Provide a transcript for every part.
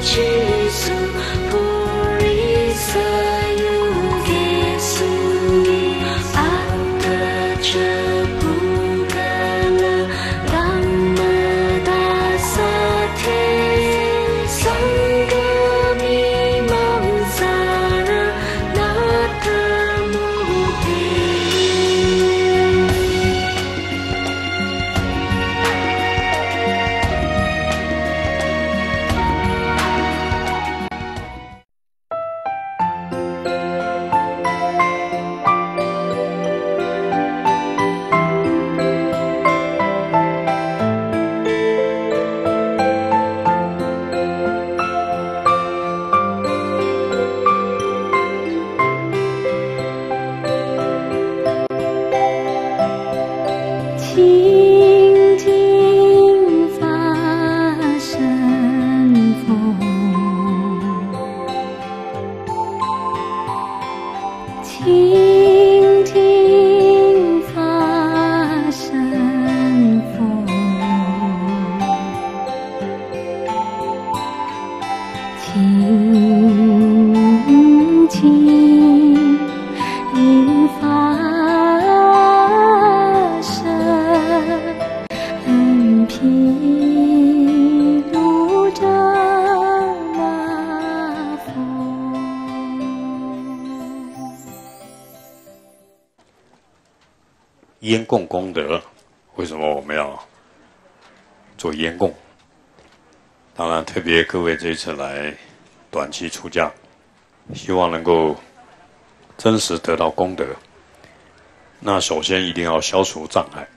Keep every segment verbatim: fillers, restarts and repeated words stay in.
烟供功德，为什么我们要做烟供？当然，特别各位这一次来短期出家，希望能够真实得到功德。那首先一定要消除障碍。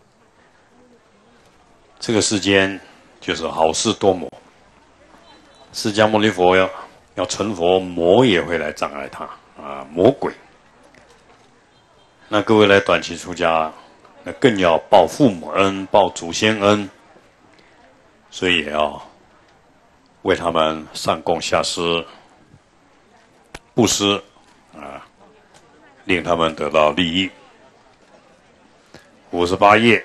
这个世间就是好事多磨，释迦牟尼佛要要成佛，魔也会来障碍他啊，魔鬼。那各位来短期出家，那更要报父母恩，报祖先恩，所以也要为他们上供下施、布施啊，令他们得到利益。五十八页，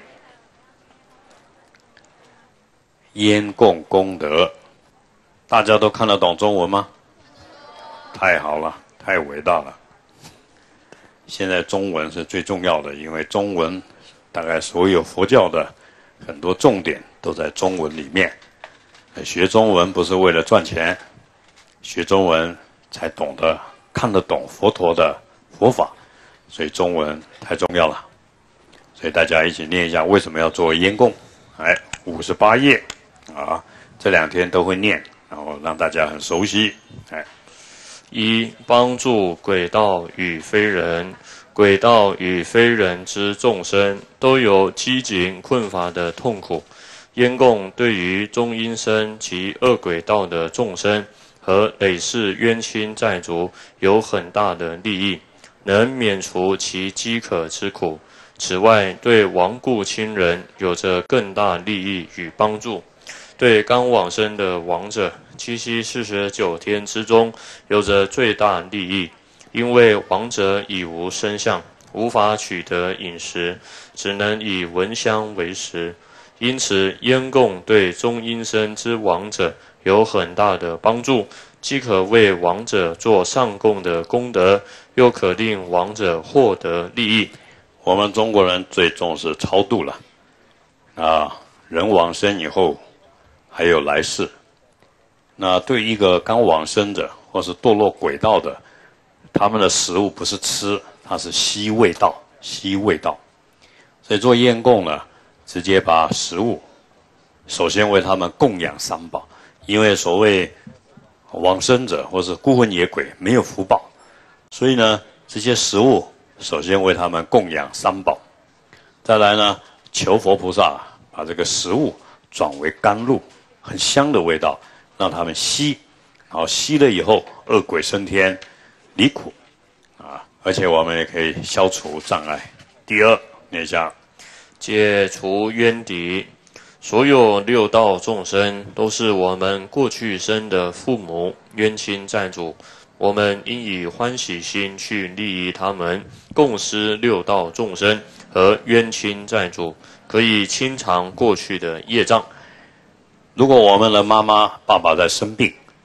烟供功德，大家都看得懂中文吗？太好了，太伟大了。现在中文是最重要的，因为中文大概所有佛教的很多重点都在中文里面。学中文不是为了赚钱，学中文才懂得看得懂佛陀的佛法，所以中文太重要了。所以大家一起念一下为什么要做烟供。哎，五十八页啊，这两天都会念，然后让大家很熟悉。哎。 一、帮助鬼道与非人，鬼道与非人之众生都有饥馑困乏的痛苦。烟供对于中阴身及恶鬼道的众生和累世冤亲债主有很大的利益，能免除其饥渴之苦。此外，对亡故亲人有着更大利益与帮助。对刚往生的亡者，七七四十九天之中有着最大利益，因为亡者已无身相，无法取得饮食，只能以闻香为食。因此，烟供对中阴身之亡者有很大的帮助，既可为亡者做上供的功德，又可令亡者获得利益。 我们中国人最重视超度了，啊，人往生以后还有来世。那对一个刚往生者或是堕落鬼道的，他们的食物不是吃，它是吸味道，吸味道。所以做烟供呢，直接把食物首先为他们供养三宝，因为所谓往生者或是孤魂野鬼没有福报，所以呢，这些食物首先为他们供养三宝。再来呢，求佛菩萨把这个食物转为甘露，很香的味道，让他们吸，然后吸了以后，恶鬼升天，离苦啊！而且我们也可以消除障碍。第二，念一下， 解除冤敌。所有六道众生都是我们过去生的父母、冤亲债主，我们应以欢喜心去利益他们，共施六道众生和冤亲债主，可以清偿过去的业障。 如果我们的妈妈、爸爸在生病，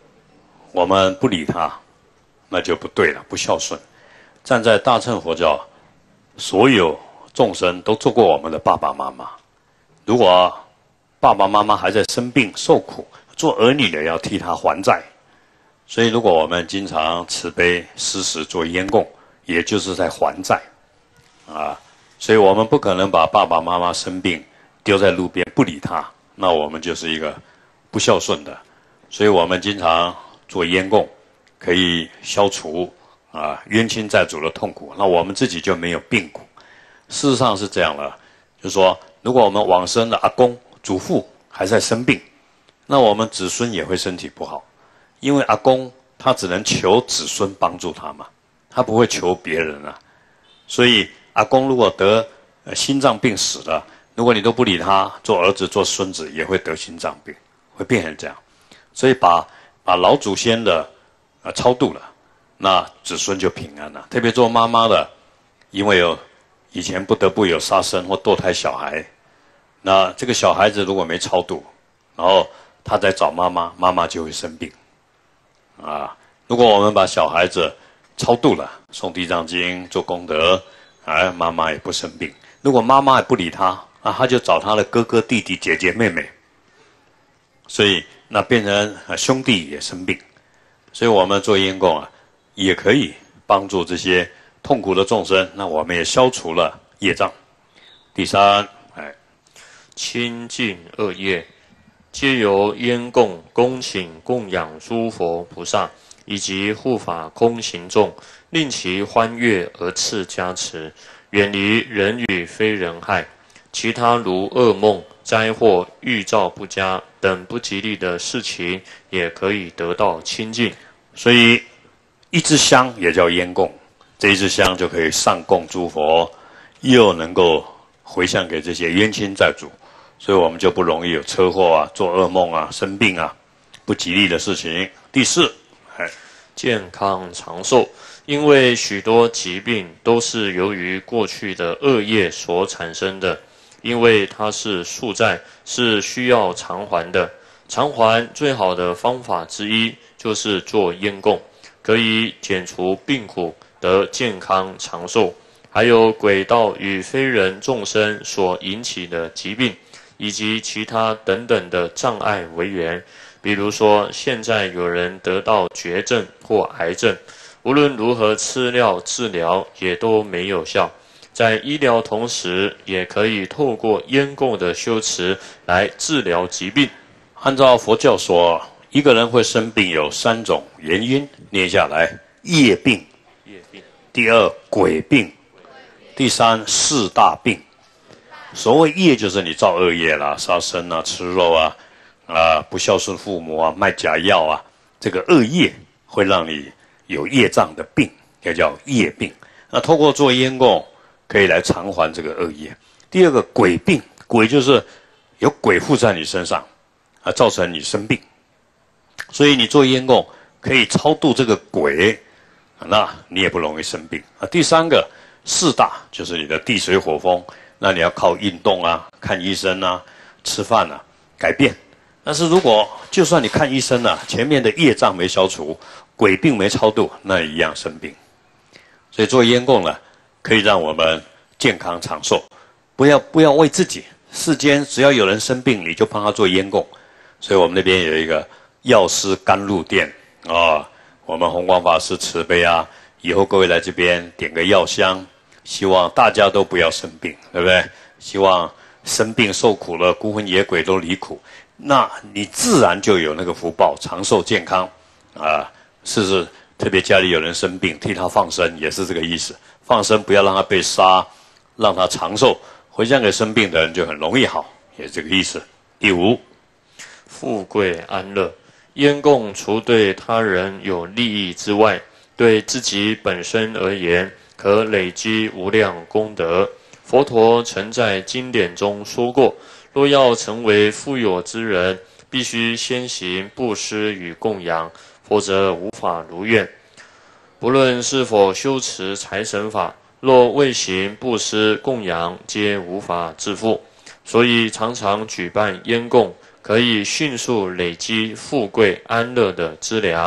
我们不理他，那就不对了，不孝顺。站在大乘佛教，所有众生都做过我们的爸爸妈妈。如果爸爸妈妈还在生病受苦，做儿女的要替他还债。所以如果我们经常慈悲施食做烟供，也就是在还债啊。所以我们不可能把爸爸妈妈生病丢在路边不理他，那我们就是一个不孝顺的。所以我们经常做烟供，可以消除啊冤亲债主的痛苦，那我们自己就没有病苦。事实上是这样了，就是说，如果我们往生的阿公、祖父还在生病，那我们子孙也会身体不好，因为阿公他只能求子孙帮助他嘛，他不会求别人啊。所以阿公如果得、呃、心脏病死了，如果你都不理他，做儿子做孙子也会得心脏病，会变成这样。所以把把老祖先的呃超度了，那子孙就平安了。特别做妈妈的，因为有以前不得不有杀生或堕胎小孩，那这个小孩子如果没超度，然后他再找妈妈，妈妈就会生病啊。如果我们把小孩子超度了，诵地藏经做功德，哎，妈妈也不生病。如果妈妈也不理他，啊，他就找他的哥哥弟弟姐姐妹妹，所以那变成、啊、兄弟也生病。所以我们做烟供啊，也可以帮助这些痛苦的众生，那我们也消除了业障。第三，哎， 清净恶业，皆由烟供恭请供养诸佛菩萨以及护法空行众，令其欢悦而赐加持，远离人与非人害。其他如噩梦、灾祸、预兆不佳等不吉利的事情，也可以得到清净。 所以一支香也叫烟供，这一支香就可以上供诸佛，又能够回向给这些冤亲债主，所以我们就不容易有车祸啊、做噩梦啊、生病啊、不吉利的事情。第四，哎， 健康长寿，因为许多疾病都是由于过去的恶业所产生的，因为它是宿债，是需要偿还的。偿还最好的方法之一就是做烟供，可以减除病苦，得健康长寿。还有鬼道与非人众生所引起的疾病，以及其他等等的障碍为缘。比如说，现在有人得到绝症或癌症，无论如何吃药治疗也都没有效。在医疗同时，也可以透过烟供的修持来治疗疾病。 按照佛教说，一个人会生病有三种原因，念下来：业病、 业病， 第二鬼病，第三四大病。所谓业，就是你造恶业啦，杀生啊、吃肉啊、啊不孝顺父母啊、卖假药啊，这个恶业会让你有业障的病，也叫业病。那透过做烟供，可以来偿还这个恶业。第二个鬼病，鬼就是有鬼附在你身上，啊，造成你生病。所以你做烟供可以超度这个鬼，那你也不容易生病啊。第三个四大就是你的地水火风，那你要靠运动啊、看医生啊、吃饭啊改变。但是如果就算你看医生啊，前面的业障没消除，鬼病没超度，那一样生病。所以做烟供呢，可以让我们健康长寿。不要不要为自己，世间只要有人生病，你就帮他做烟供。所以我们那边有一个药师甘露殿啊、哦，我们弘光法师慈悲啊，以后各位来这边点个药香，希望大家都不要生病，对不对？希望生病受苦了，孤魂野鬼都离苦，那你自然就有那个福报，长寿健康啊。是是，特别家里有人生病，替他放生也是这个意思。放生不要让他被杀，让他长寿，回向给生病的人就很容易好，也是这个意思。第五， 富贵安乐，烟供除对他人有利益之外，对自己本身而言，可累积无量功德。佛陀曾在经典中说过，若要成为富有之人，必须先行布施与供养，否则无法如愿。不论是否修持财神法，若未行布施供养，皆无法致富。所以常常举办烟供，可以迅速累积富贵安乐的资粮。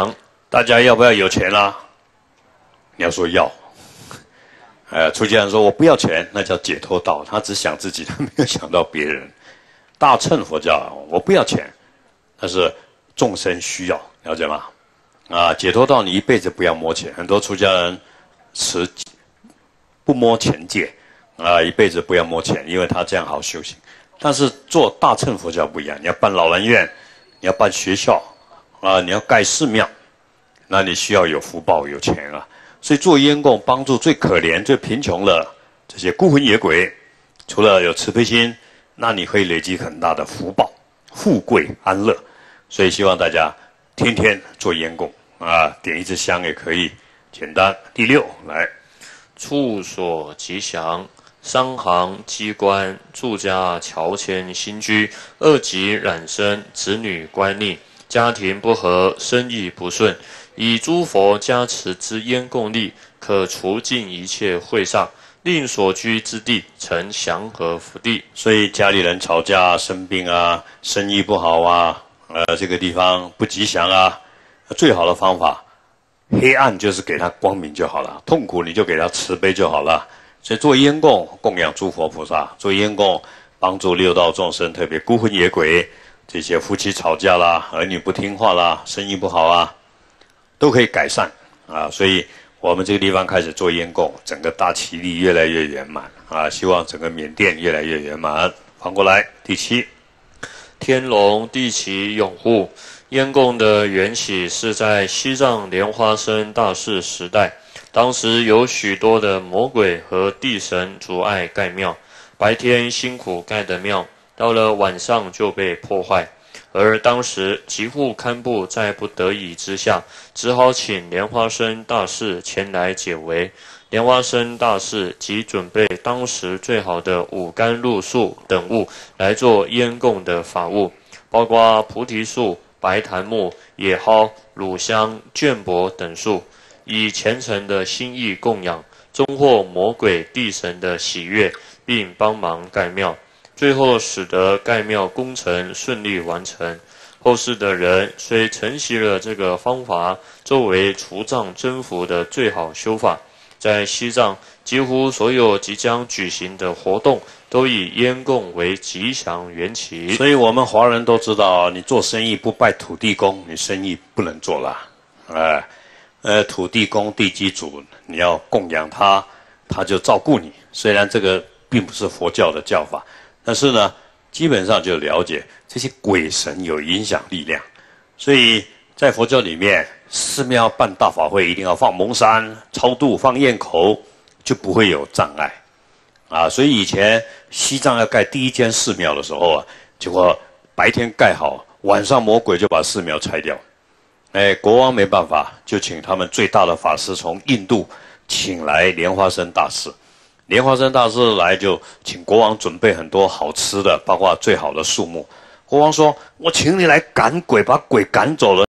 大家要不要有钱啦、啊？你要说要。呃，出家人说我不要钱，那叫解脱道，他只想自己，他没有想到别人。大乘佛教，我不要钱，但是众生需要，了解吗？啊，解脱道你一辈子不要摸钱，很多出家人持不摸钱戒，啊，一辈子不要摸钱，因为他这样好修行。但是做大乘佛教不一样，你要办老人院，你要办学校，啊，你要盖寺庙，那你需要有福报有钱啊。所以做烟供帮助最可怜最贫穷的这些孤魂野鬼，除了有慈悲心，那你会累积很大的福报、富贵、安乐。所以希望大家天天做烟供啊，点一支香也可以，简单。第六，来， 处所吉祥。商行机关住家乔迁新居，恶疾染身，子女乖逆，家庭不和，生意不顺，以诸佛加持之烟供力，可除尽一切秽煞，令所居之地成祥和福地。 所以家里人吵架、生病啊，生意不好啊，呃，这个地方不吉祥啊，最好的方法，黑暗就是给他光明就好了，痛苦你就给他慈悲就好了。所以做烟供供养诸佛菩萨，做烟供帮助六道众生，特别孤魂野鬼，这些夫妻吵架啦，儿女不听话啦，生意不好啊，都可以改善啊。所以我们这个地方开始做烟供，整个大齐力越来越圆满啊，希望整个缅甸越来越圆满。翻过来，第七， 天龙地旗拥护。烟供的缘起是在西藏莲花生大士时代，当时有许多的魔鬼和地神阻碍盖庙，白天辛苦盖的庙，到了晚上就被破坏。而当时吉护堪布在不得已之下，只好请莲花生大士前来解围。莲花生大士即准备当时最好的五甘露树等物来做烟供的法物，包括菩提树、白檀木、野蒿、乳香、绢柏等树，以虔诚的心意供养，终获魔鬼地神的喜悦，并帮忙盖庙，最后使得盖庙工程顺利完成。后世的人虽承袭了这个方法作为除障增福的最好修法，在西藏几乎所有即将举行的活动都以烟供为吉祥缘起。 所以我们华人都知道，你做生意不拜土地公，你生意不能做了。哎，呃，土地公、地基主，你要供养他，他就照顾你。虽然这个并不是佛教的教法，但是呢，基本上就了解这些鬼神有影响力量。所以在佛教里面，寺庙办大法会一定要放蒙山、超度、放焰口，就不会有障碍。啊，所以以前西藏要盖第一间寺庙的时候啊，结果白天盖好，晚上魔鬼就把寺庙拆掉。哎，国王没办法，就请他们最大的法师从印度请来莲花生大士。莲花生大士来就请国王准备很多好吃的，包括最好的树木。国王说：“我请你来赶鬼，把鬼赶走了。”